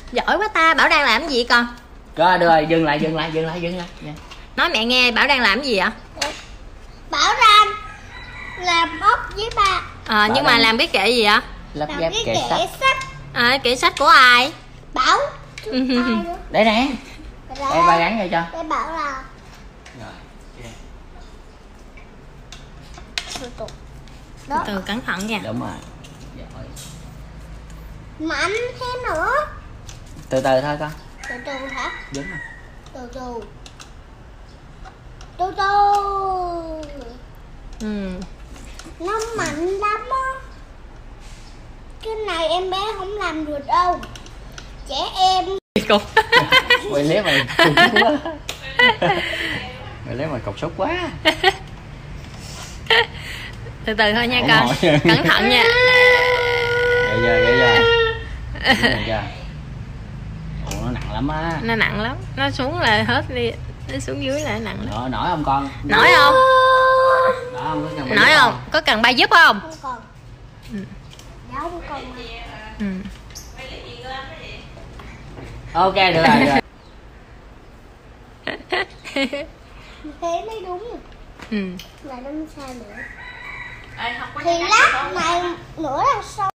Giỏi quá ta. Bảo đang làm cái gì con? Rồi được rồi, dừng lại. Nói mẹ nghe, Bảo đang làm cái gì ạ? Bảo đang làm ốc với ba. Nhưng mà làm cái kệ gì ạ? Lắp Làm ghép cái kệ kệ sách. sách. Kệ sách của ai? Bảo. Ai nữa? Đây nè. Đây ba gắn vô cho. Để Bảo làm. Rồi. Từ Từ cẩn thận nha. Đúng rồi. Rồi. Mạnh thêm nữa. Từ từ thôi con. Từ từ hả? Đúng rồi. Từ từ. Từ từ. Nó mạnh lắm á. Cái này em bé không làm được đâu. Trẻ em. Cục. Mày lấy mày cục xúc quá. Mày lấy mày cục xúc quá. Từ từ thôi nha con. Cẩn thận nha. Vậy giờ. Ủa nó nặng lắm á. Nó nặng lắm. Nó xuống là hết đi. Nó xuống dưới là nặng lắm. Nổi không con? Nổi không? Nổi không? Nổi không? Có cần ba giúp không? Không còn. Dạ không còn. Ok được rồi. Thế mới đúng. Ừ. Là không sai nữa. Thì lát này nữa là xong.